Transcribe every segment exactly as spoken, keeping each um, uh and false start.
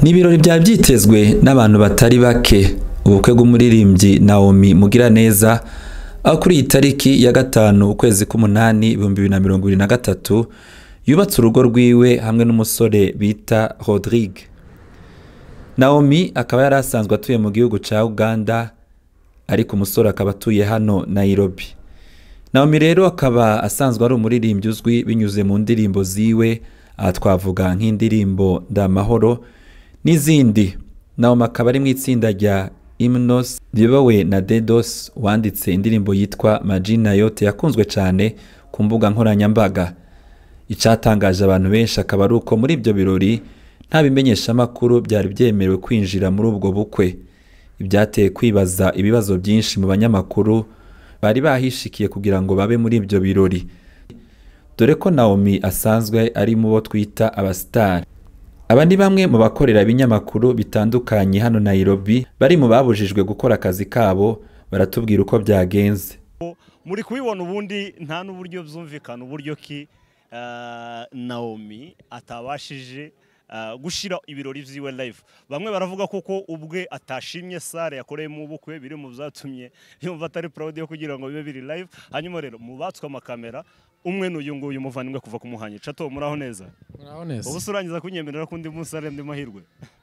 N'ibirori bya byitezwe n'abantu batari bake ubukwe bw'umuririmbyi Naomi Mugiraneza aho kuri iyi tariki ya gatanu ukwezi k'umunani ibihumbi bibiri na mirongo ibiri na gatatu yubatse urugo rwiwe hamwe n'umusore bita Rodrigue. Naomi akaba yari asanzwe atuye mu gihugu ca Uganda ariko umusore akaba atuye hano Nairobi. Naomi rero akaba asanzwe ari umuririmbyi uzwi binyuze mu ndirimbo ziwe, aha twavuga nk'indirimbo Ndamahoro n'izindi. Naomi akaba ari mu itsinda rya Hymnos riyobowe na Dedos wanditse indirimbo yitwa Majina Yote yakunzwe cyane ku mbuga nkoranyambaga. Icatangaje abantu benshi akaba ari uko muri ibyo birori nta bimenyesha makuru byari byemerewe kwinjira muri ubwo bukwe. Ibyateye kwibaza ibibazo byinshi mu banyamakuru bari bahishikiye kugira ngo babe muri ibyo birori, dore ko Naomi asanzwe ari mu bo twita abastar. Aba ni bamwe mu bakorera ibinyamakuru bitandukanye hano Nairobi bari mu babujijwe gukora akazi kabo, baratubwira uko byagenze. Muri kubibona ubundi nta n'uburyo byumvikana uburyo ki uh, Naomi atabashije uh, gushira ibirori vyiwe live. Bamwe baravuga koko ubwe atashimye sare yakoreye mu bukwe biri mu byatumye yumva atari proud yo kugira ngo bibe biri live. Hanyuma rero mubatswe amakamera umwe n'uyu nguyu muvandimwe kuva kumuhanye Chato muraho neza. Muraho neza. Ubu surangiza kunyemerera kundi munsi ari ndi mahirwe.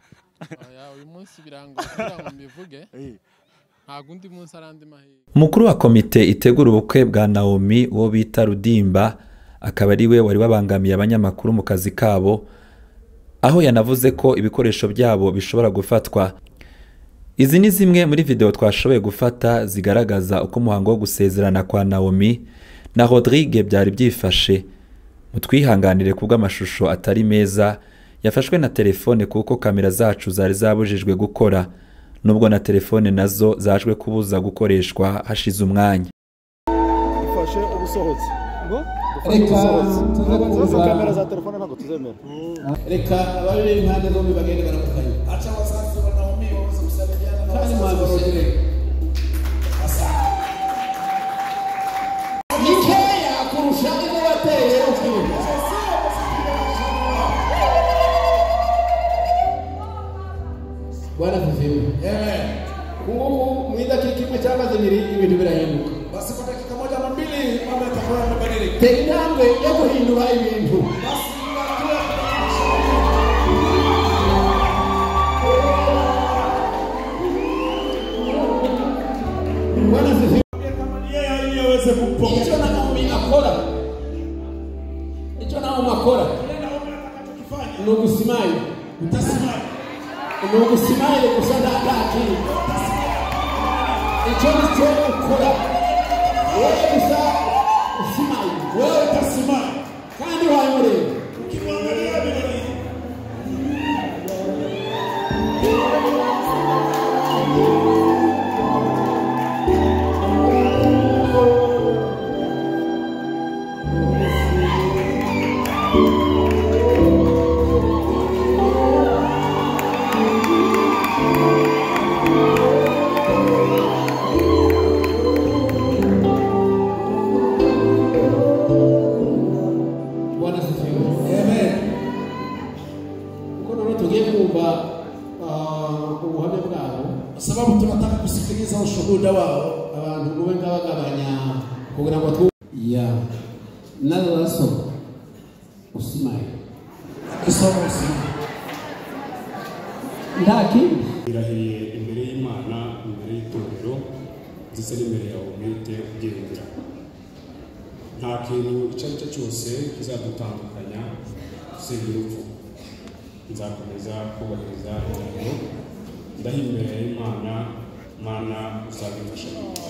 Oya uyu munsi birango kugira ngo mbivuge. Nta gundi munsi arandi mahirwe. Umukuru wa komite itegura ubukwe bwa Naomi wo bita Rudimba akaba ari we wari wabangamiye abanyamakuru mu kazi kabo, aho yanavuze ko ibikoresho byabo bishobora gufatwa. Izi ni zimwe muri video twashoboye gufata zigaragaza uko umuhango wo gusezerana kwa Naomi na Rodrigue byari byifashe. Mutwihanganire kubwo amashusho atari meza yafashwe na telefone kuko kamera zacu zari zabujijwe gukora, nubwo na telefone nazo zajwe kubuza gukoreshwa hashize umwanya. Ifashe ubusohotse ngo reka tuze kamera za telefone ntabwo tuzemera. Reka abari impande zombi bagende baramukanye acha wasafi wa Naomi wose gusabiriana na kandi mwanzo Rodrigue asa nikeya kurusha ino bateye ukiri Bwana vivimu amen kuko mwida kikimwe cyamaze biri ibintu birahinduka basi kwa dakika moja ama mbili mambo yatakuwa yamebadilika tendamwe yo guhindura ibintu Bwana vivimu kama yeye yeye aweze kupokea hicho na Naomi akora hicho Naomi akora Naomi atakachokifanya ni kusimama utasimama Mungu simaye kusanda akili. Icho ni cyo ukora. Wewe gusa usimaye. Wewe utasimama. Kandi wayore. Ukimwangalia birori. Sababu tunataka kusikiliza ushuhuda wao abantu mube ngabagabanya kugira ngo tu ya nalaso usimaye kisomo usimaye ndaki irahiye imbere y'Imana imbere y'itorero ndetse n'imbere yawe mwite kugendera nta kintu icyo ari cyo cyose kizadutandukanya usibye urupfu. Nzakomeza kubahiriza intego ndahimbere y'Imana Mana uzabifasha.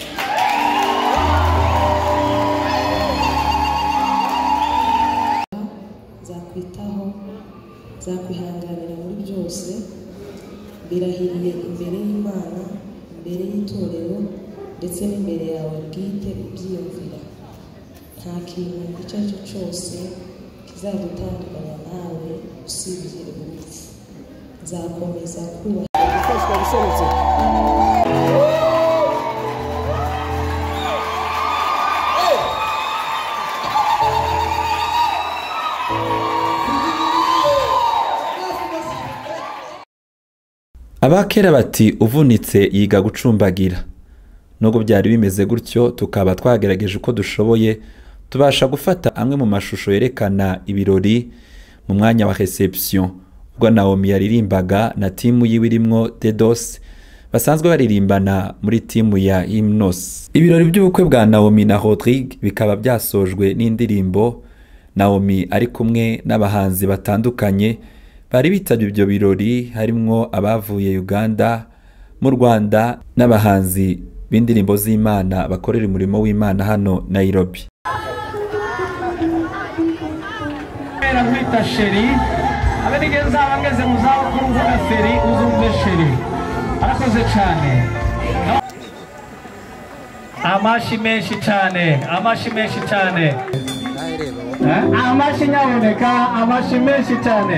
Nzakwitaho nzakwihanganira muri byose, birahiriye imbere y'Imana imbere y'itorero ndetse n'imbere yawe bwite ubyiyumvira nta kintu icyo ari cyo cyose kizadutandukanya nawe usibye urupfu. Nzakomeza kuba Abakera bati uvunitse yiga gucumbagira. Nubwo byari bimeze gutyo tukaba twagerageje uko dushoboye tubasha gufata amwe mu mashusho yerekana ibirori mu mwanya wa reception ubwo Naomi yaririmbaga na timu yiwe irimwo Dedos basanzwe baririmbana muri timu ya Hymnos. Ibirori by'ubukwe bwa Naomi na Rodrigue bikaba byasojwe n'indirimbo. Naomi ari kumwe n'abahanzi batandukanye bari bitabye ibyo birori, harimwo abavuye Uganda, mu Rwanda n'abahanzi b'indirimbo z'Imana bakorera umurimo w'Imana hano Nairobi. Era kwita Sheri, abenigeza abangeze mu zabukuru uvuga Feri uzumve Sheri. Arakoze cyane. Amashi menshi cyane, amashi menshi cyane. Amashi nyaboneka, amashi menshi cyane.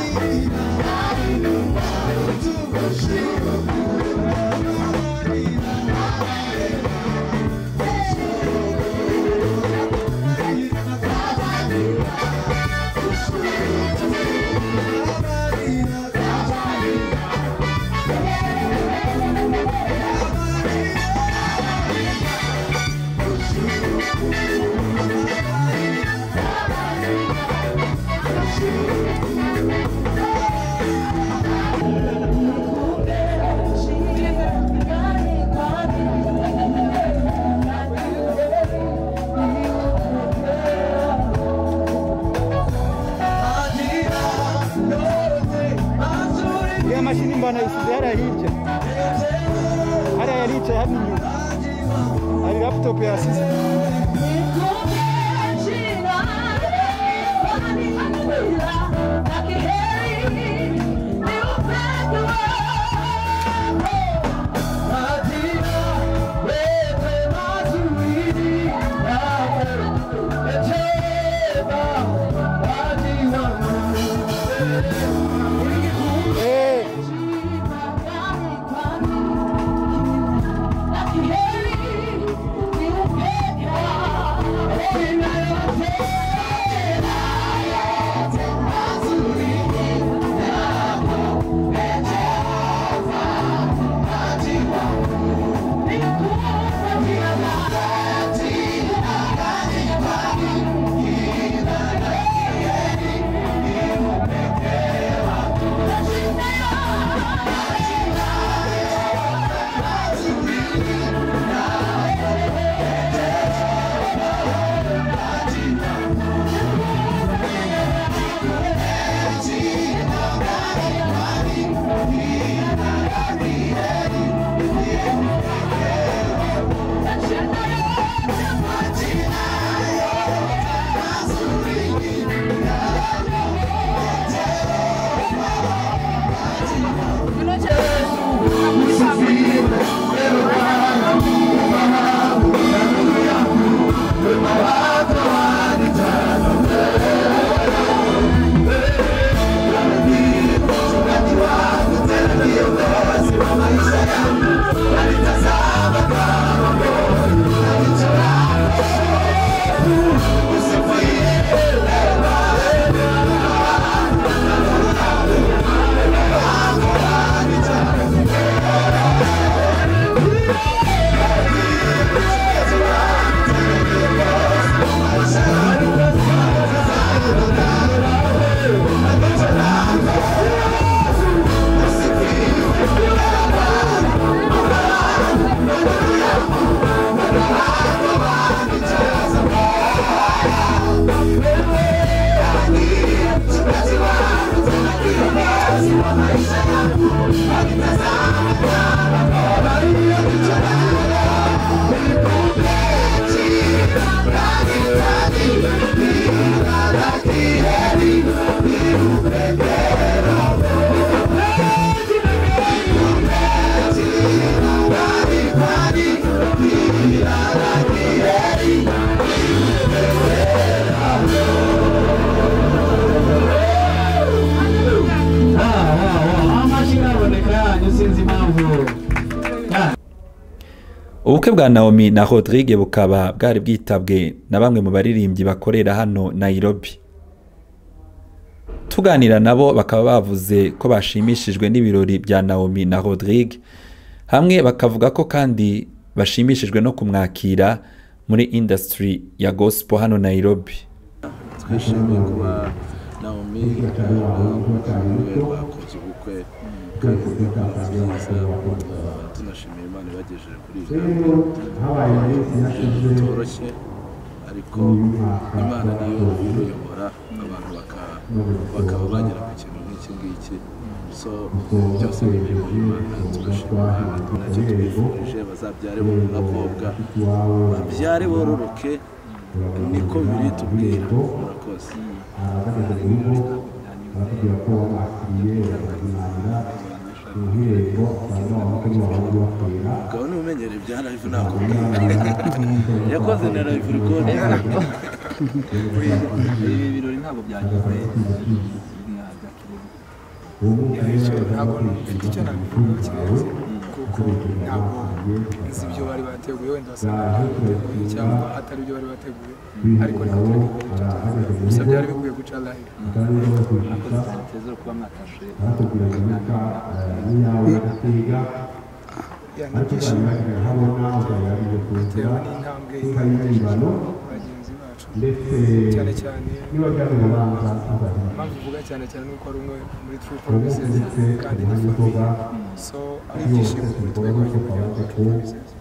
mashini mbana isize hariya hirya hariya yaricaye hano inyuma hari laptop yasize Ubukwe bwa Naomi na Rodrigue bukaba bwari bwitabwe na bamwe mu baririmbyi bakorera hano Nairobi. Tuganira nabo bakaba bavuze ko bashimishijwe n'ibirori bya Naomi na Rodrigue, hamwe bakavuga ko kandi bashimishijwe no kumwakira muri industry ya gospel hano Nairobi. Twishimiye kuba Naomi bakoze ubukwe kandi tunashimira Imana bagejeje kuri ibyo bitoroshye, ariko Imana niyo iruyobora abantu bakaba bagera ku kintu nk'iki ngiki. So byose ni ibintu Imana turashimira, nacyo twifurije bazabyare n'abakobwa babyare bororoke, niko biri tubwira. Murakoze. Ukaba n'umenyereye bya live nakubwira yakoze na live record. Ibi birori ntabwo byagize ntabwo mfite icyo nabivuga kirenze kuko ntabwo nzi ibyo bari bateguye wenda basanga bateguye cyangwa atari ibyo bari bateguye ariko reka tureke icyo tuvuga gusa byari bikwiye guca live tezero kuba mwatashe yanagishimye bitewe n'intambwe bagejeje bagenzi bacu cyane cyane mpamvu uvuga cyane cyane nuko ari umwe muri True Promises kandi ni famille so ari ibyishimo kuri twebwe abanyamuryango ba True Promises